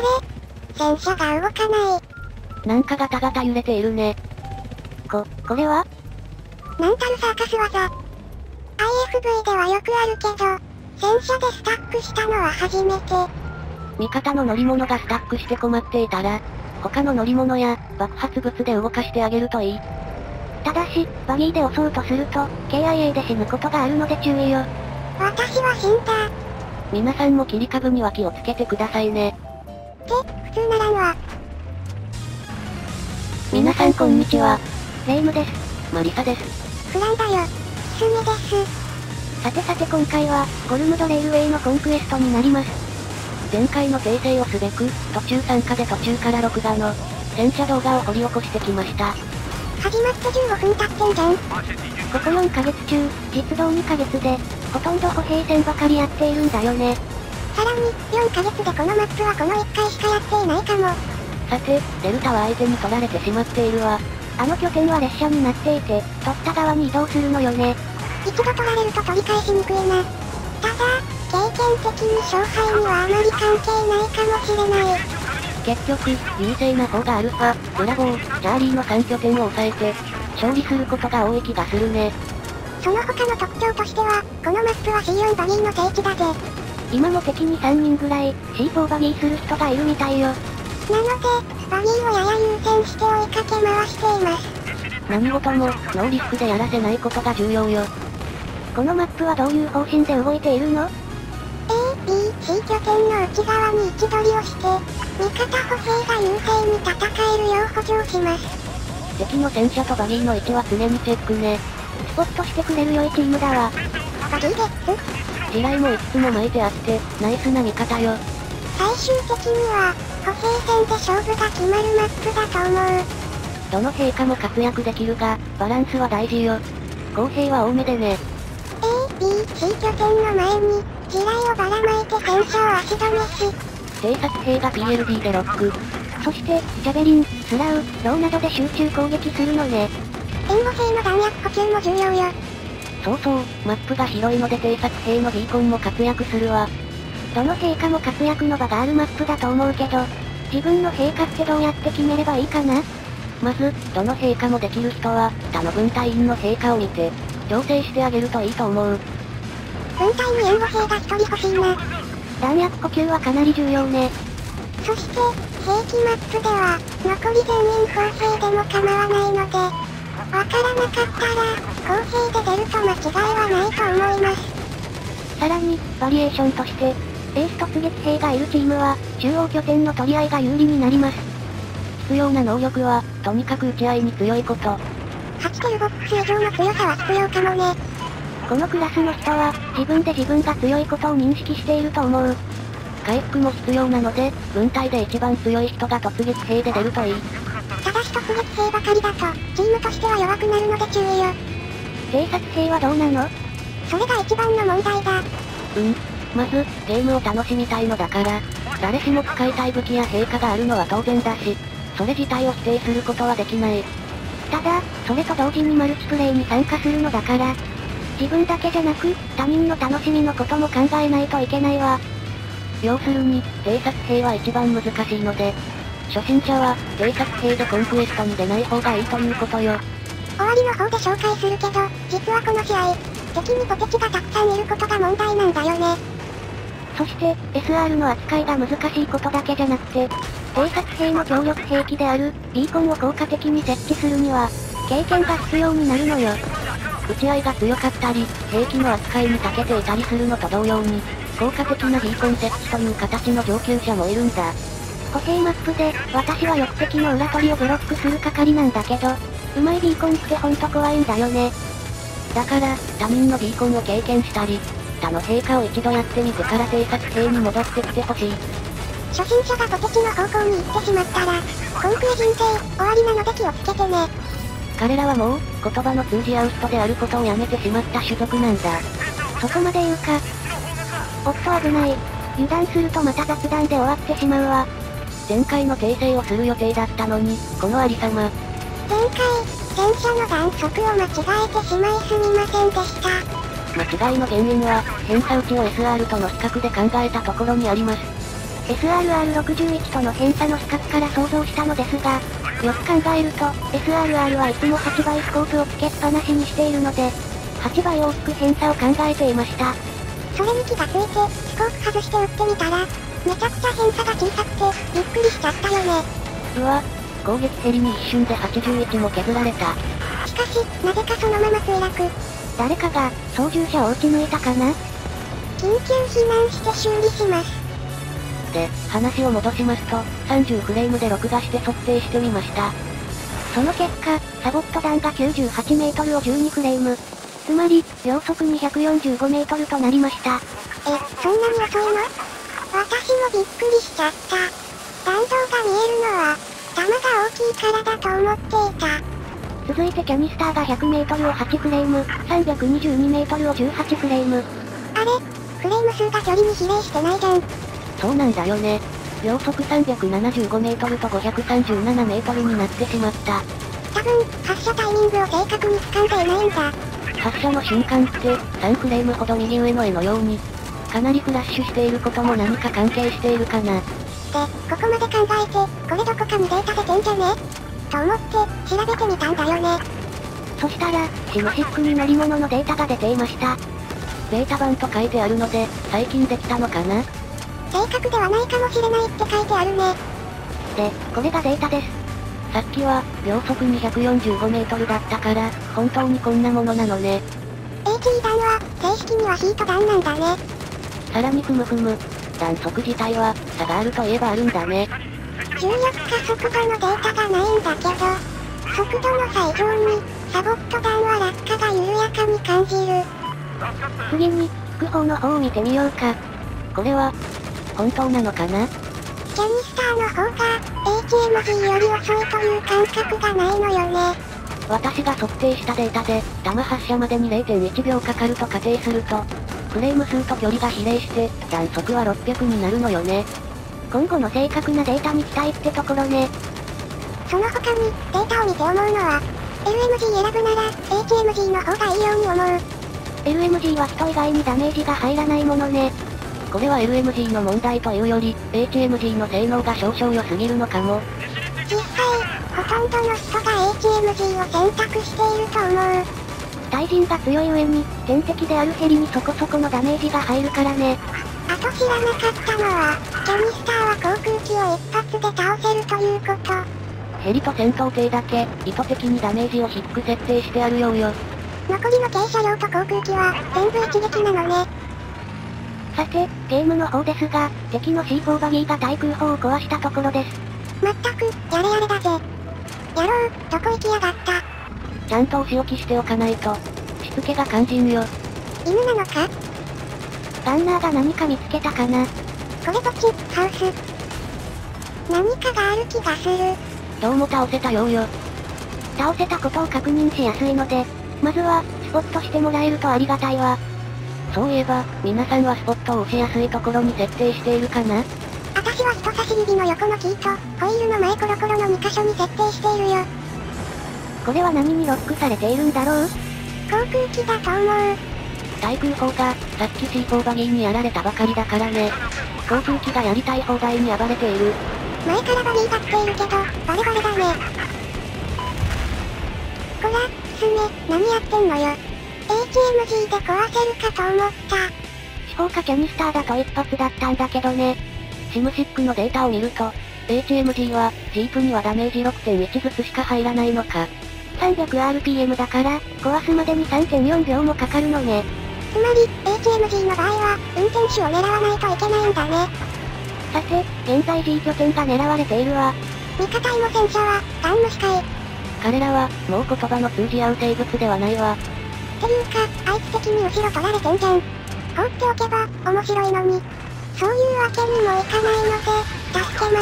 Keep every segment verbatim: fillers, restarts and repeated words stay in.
戦車が動かない。 なんかガタガタ揺れているね。 こ、これはなんたるサーカス技。アイエフブイ ではよくあるけど、戦車でスタックしたのは初めて。 味方の乗り物がスタックして困っていたら、他の乗り物や爆発物で動かしてあげるといい。 ただし、バギーで襲おうとすると、ケーアイエー で死ぬことがあるので注意よ。 私は死んだ。 皆さんも切り株には気をつけてくださいね。 って、普通ならんわ。 皆さんこんにちは。 レイムです。 マリサです。 フランだよ。キスミです。 さてさて今回は、ゴルムドレールウェイのコンクエストになります。 前回の訂正をすべく、途中参加で途中から録画の、戦車動画を掘り起こしてきました。 始まってじゅうごふん経ってんじゃん。 ここよんかげつ中、実動にかげつで、ほとんど歩兵戦ばかりやっているんだよね。 さらに、よんかげつでこのマップはこのいっかいしかやっていないかも。 さて、デルタは相手に取られてしまっているわ。 あの拠点は列車になっていて、取った側に移動するのよね。 一度取られると取り返しにくいな。ただ、経験的に勝敗にはあまり関係ないかもしれない。 結局、優勢な方がアルファ、ブラボー、チャーリーのさん拠点を抑えて、勝利することが多い気がするね。 その他の特徴としては、このマップは シーよん バギーの聖地だぜ。 今も敵にさんにんぐらい、シーフォー バギーする人がいるみたいよ。 なので、バギーをやや優先して追いかけ回しています。 何事も、ノーリスクでやらせないことが重要よ。 このマップはどういう方針で動いているの？ A、B、C 拠点の内側に位置取りをして、味方歩兵が優勢に戦えるよう補助します。 敵の戦車とバギーの位置は常にチェックね。 スポットしてくれる良いチームだわ。 バギーゲッツ？ 地雷もいつつも巻いてあって、ナイスな味方よ。 最終的には、歩兵戦で勝負が決まるマップだと思う。 どの兵かも活躍できるが、バランスは大事よ。公兵は多めでね。 A、B、C 拠点の前に、地雷をばらまいて戦車を足止めし、 偵察兵が ピーエルディー でロック。 そして、ジャベリン、スラウ、ローなどで集中攻撃するのね。 援護兵の弾薬補給も重要よ。 そうそう、マップが広いので偵察兵のビーコンも活躍するわ。 どの兵かも活躍の場があるマップだと思うけど、自分の兵かってどうやって決めればいいかな？ まず、どの兵かもできる人は、他の軍隊員の兵かを見て、調整してあげるといいと思う。 軍隊に援護兵が一人欲しいな。 弾薬補給はかなり重要ね。 そして、兵器マップでは、残り全員公兵でも構わないので、わからなかったら、公兵で出ると間違いはないと思います。 さらに、バリエーションとして、エース突撃兵がいるチームは、中央拠点の取り合いが有利になります。 必要な能力は、とにかく打ち合いに強いこと。 はちキルボックス以上の強さは必要かもね。 このクラスの人は、自分で自分が強いことを認識していると思う。 回復も必要なので、軍隊で一番強い人が突撃兵で出るといい。 ただし突撃兵ばかりだと、チームとしては弱くなるので注意よ。 偵察兵はどうなの？ それが一番の問題だ。 うん。まず、ゲームを楽しみたいのだから、誰しも使いたい武器や兵器があるのは当然だし、それ自体を否定することはできない。 ただ、それと同時にマルチプレイに参加するのだから、自分だけじゃなく、他人の楽しみのことも考えないといけないわ。 要するに、偵察兵は一番難しいので、初心者は、偵察兵でコンクエストに出ない方がいいということよ。 終わりの方で紹介するけど、実はこの試合、敵にポテチがたくさんいることが問題なんだよね。 そして、エスアール の扱いが難しいことだけじゃなくて、偵察兵の強力兵器である、ビーコンを効果的に設置するには、経験が必要になるのよ。 打ち合いが強かったり、兵器の扱いに長けていたりするのと同様に、効果的なビーコン設置という形の上級者もいるんだ。 歩兵マップで、私は翼敵の裏取りをブロックする係なんだけど、うまいビーコンってほんと怖いんだよね。 だから、他人のビーコンを経験したり、他の兵科を一度やってみてから偵察兵に戻ってきてほしい。 初心者がポテチの方向に行ってしまったら、コンクエ人生、終わりなので気をつけてね。 彼らはもう、言葉の通じ合う人であることをやめてしまった種族なんだ。 そこまで言うか。おっと危ない。油断するとまた雑談で終わってしまうわ。 前回の訂正をする予定だったのに、このありさま。 前回、戦車の弾速を間違えてしまいすみませんでした。 間違いの原因は、偏差値を エスアール との比較で考えたところにあります。 エスアールアールろくじゅういち との偏差の比較から想像したのですが、よく考えると、エスアールアール はいつもはちばいスコープをつけっぱなしにしているので、はちばい大きく偏差を考えていました。 それに気がついて、スコープ外して撃ってみたら、めちゃくちゃ偏差が小さくて、びっくりしちゃったよね。 うわ、攻撃ヘリに一瞬ではちじゅういちも削られた。 しかし、なぜかそのまま墜落。 誰かが、操縦者を撃ち抜いたかな？ 緊急避難して修理します。 で、話を戻しますと、さんじゅうフレームで録画して測定してみました。 その結果、サボット弾がきゅうじゅうはちメートルをじゅうにフレーム。つまり、秒速にひゃくよんじゅうごメートルとなりました。 え、そんなに遅いの？私もびっくりしちゃった。弾道が見えるのは、弾が大きいからだと思っていた。 続いてキャニスターがひゃくメートルをはちフレーム、さんびゃくにじゅうにメートルをじゅうはちフレーム。 あれ？フレーム数が距離に比例してないじゃん。 そうなんだよね。秒速さんびゃくななじゅうごメートルとごひゃくさんじゅうななメートルになってしまった。 多分、発射タイミングを正確に掴んでいないんだ。 発射の瞬間って、さんフレームほど右上の絵のように、かなりフラッシュしていることも何か関係しているかな。 で、ここまで考えて、これどこかにデータ出てんじゃね？と思って、調べてみたんだよね。 そしたら、シムシックに乗り物のデータが出ていました。 ベータ版と書いてあるので、最近できたのかな？ 正確ではないかもしれないって書いてあるね。 で、これがデータです。 さっきは、秒速にひゃくよんじゅうごメートルだったから、本当にこんなものなのね。 エイチイー 弾は、正式にはヒート弾なんだね。 さらにふむふむ。弾速自体は、差があるといえばあるんだね。 重力加速度のデータがないんだけど、速度の差以上に、サボット弾は落下が緩やかに感じる。 次に、副砲の方を見てみようか。 これは、本当なのかな？ キャニスターの方が、エイチエムジー より遅いという感覚がないのよね。 私が測定したデータで、弾発射までに れいてんいちびょうかかると仮定すると、フレーム数と距離が比例して、弾速はろっぴゃくになるのよね。 今後の正確なデータに期待ってところね。 その他に、データを見て思うのは、エルエムジー 選ぶなら、エイチエムジー の方がいいように思う。 エルエムジー は人以外にダメージが入らないものね。 これは エルエムジー の問題というより、エイチエムジー の性能が少々良すぎるのかも。 実際、ほとんどの人が エイチエムジー を選択していると思う。 対人が強い上に、天敵であるヘリにそこそこのダメージが入るからね。 あと知らなかったのは、キャニスターは航空機を一発で倒せるということ。 ヘリと戦闘艇だけ、意図的にダメージを低く設定してあるようよ。 残りの軽車両と航空機は、全部一撃なのね。 さて、ゲームの方ですが、敵の シーフォー バギーが対空砲を壊したところです。 まったく、やれやれだぜ。やろう、どこ行きやがった。 ちゃんとお仕置きしておかないと、しつけが肝心よ。 犬なのか？ ランナーが何か見つけたかな？ これポチ、ハウス。何かがある気がする。 どうも倒せたようよ。 倒せたことを確認しやすいので、まずは、スポットしてもらえるとありがたいわ。 そういえば、皆さんはスポットを押しやすいところに設定しているかな？ 私は人差し指の横のキーと、ホイールの前コロコロのに箇所に設定しているよ。 これは何にロックされているんだろう？ 航空機だと思う。 対空砲が、さっき シーフォー バギーにやられたばかりだからね。航空機がやりたい放題に暴れている。 前からバギーが来ているけど、バレバレだね。こら、スネ、何やってんのよ。エイチエムジー で壊せるかと思った。 四方かキャニスターだと一発だったんだけどね。 シムシックのデータを見ると、エイチエムジー は、ジープにはダメージ ろくてんいち ずつしか入らないのか。 さんびゃくアールピーエム だから、壊すまでに さんてんよんびょうもかかるのね。 つまり、エイチエムジー の場合は、運転手を狙わないといけないんだね。 さて、現在 G 拠点が狙われているわ。 味方イモ戦車は、ガン無視かい。 彼らは、もう言葉の通じ合う生物ではないわ。 っていうか、あいつ的に後ろ取られてんじゃん。放っておけば、面白いのに。そういうわけにもいかないので、助けます。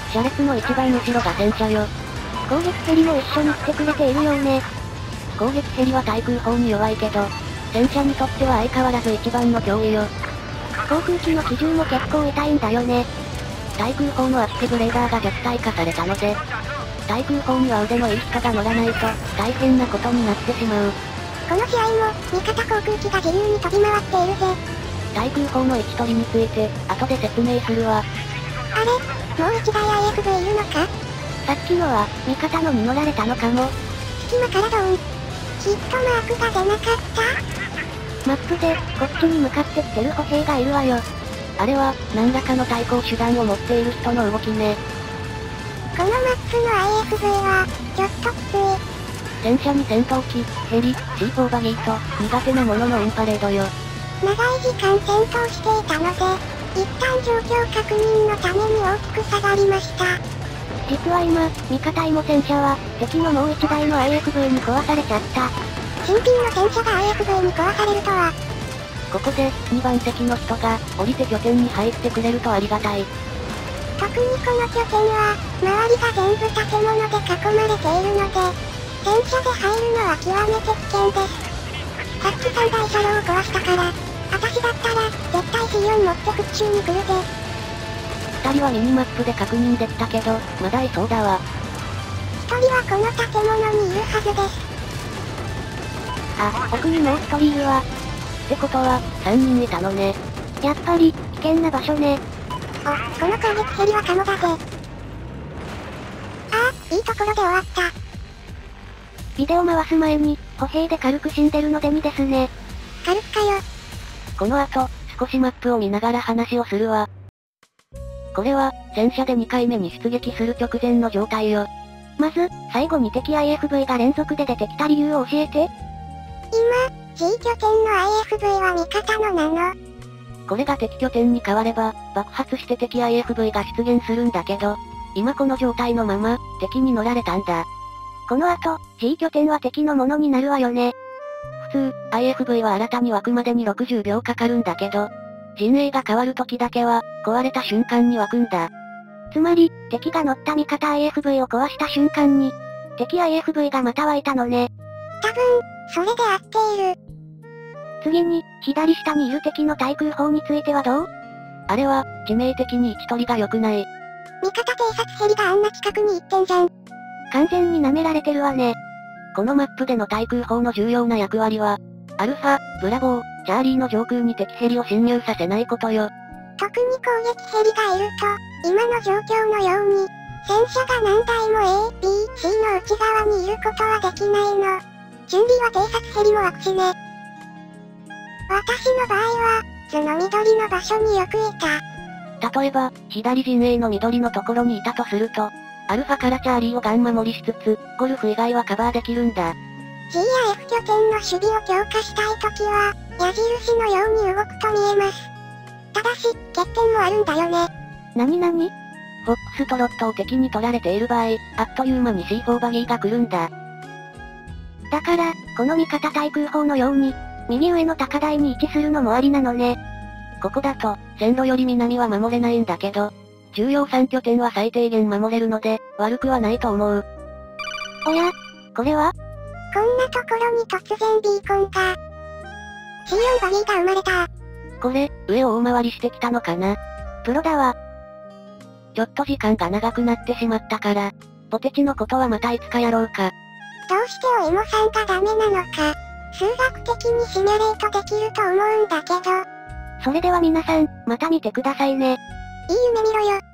車列の一番後ろが戦車よ。 攻撃ヘリも一緒に来てくれているようね。 攻撃ヘリは対空砲に弱いけど、戦車にとっては相変わらず一番の脅威よ。 航空機の機銃も結構痛いんだよね。 対空砲のアクティブレーダーが弱体化されたので、対空砲には腕のいい人が乗らないと、大変なことになってしまう。 この試合も、味方航空機が自由に飛び回っているぜ。 対空砲の位置取りについて、後で説明するわ。 あれ、もう一台 アイエフブイ いるのか？ さっきのは、味方のに乗られたのかも。 隙間からドーン。ヒットマークが出なかった？ マップで、こっちに向かってきてる歩兵がいるわよ。 あれは、何らかの対抗手段を持っている人の動きね。 このマップの アイエフブイ は、ちょっときつい。 戦車に戦闘機、ヘリ、シーフォー バギーと、苦手なもののオンパレードよ。 長い時間戦闘していたので、一旦状況確認のために大きく下がりました。 実は今、味方芋戦車は、敵のもう一台の アイエフブイ に壊されちゃった。 新品の戦車が アイエフブイ に壊されるとは。 ここで、にばん席の人が、降りて拠点に入ってくれるとありがたい。 特にこの拠点は、周りが全部建物で囲まれているので、戦車で入るのは極めて危険です。さっきさんだい車両を壊したから、私だったら、絶対 シーよん 持って復讐に来るぜ。 二人はミニマップで確認できたけど、まだいそうだわ。 一人はこの建物にいるはずです。 あ、奥にもう一人いるわ。 ってことは、三人いたのね。 やっぱり、危険な場所ね。 お、この攻撃ヘリはカモだぜ。ああ、いいところで終わった。 ビデオ回す前に、歩兵で軽く死んでるのでにですね。 軽くかよ。 この後、少しマップを見ながら話をするわ。これは、戦車でにかいめに出撃する直前の状態よ。 まず、最後に敵 アイエフブイ が連続で出てきた理由を教えて。 今、G 拠点の アイエフブイ は味方のなの。 これが敵拠点に変われば、爆発して敵 アイエフブイ が出現するんだけど、今この状態のまま、敵に乗られたんだ。 この後、G 拠点は敵のものになるわよね。 普通、アイエフブイ は新たに湧くまでにろくじゅうびょうかかるんだけど、陣営が変わる時だけは、壊れた瞬間に湧くんだ。 つまり、敵が乗った味方 アイエフブイ を壊した瞬間に、敵 アイエフブイ がまた湧いたのね。 多分、それで合っている。 次に、左下にいる敵の対空砲についてはどう？ あれは、致命的に位置取りが良くない。 味方偵察ヘリがあんな近くに行ってんじゃん。 完全に舐められてるわね。 このマップでの対空砲の重要な役割は、アルファ、ブラボー、チャーリーの上空に敵ヘリを侵入させないことよ。 特に攻撃ヘリがいると、今の状況のように、戦車が何台も A、B、C の内側にいることはできないの。準備は偵察ヘリも湧くしね。私の場合は、図の緑の場所によくいた。 例えば、左陣営の緑のところにいたとすると、アルファからチャーリーをガン守りしつつ、ゴルフ以外はカバーできるんだ。 G や F 拠点の守備を強化したいときは、矢印のように動くと見えます。ただし、欠点もあるんだよね。 なになに？ フォックストロットを敵に取られている場合、あっという間に シーフォー バギーが来るんだ。 だから、この味方対空砲のように、右上の高台に位置するのもありなのね。 ここだと、線路より南は守れないんだけど、重要さん拠点は最低限守れるので、悪くはないと思う。 おや、これは？ こんなところに突然ビーコンが。シーよん バギーが生まれた。 これ、上を大回りしてきたのかな？ プロだわ。 ちょっと時間が長くなってしまったから、ポテチのことはまたいつかやろうか。 どうしてお芋さんがダメなのか、数学的にシミュレートできると思うんだけど。 それでは皆さん、また見てくださいね。 いい夢見ろよ。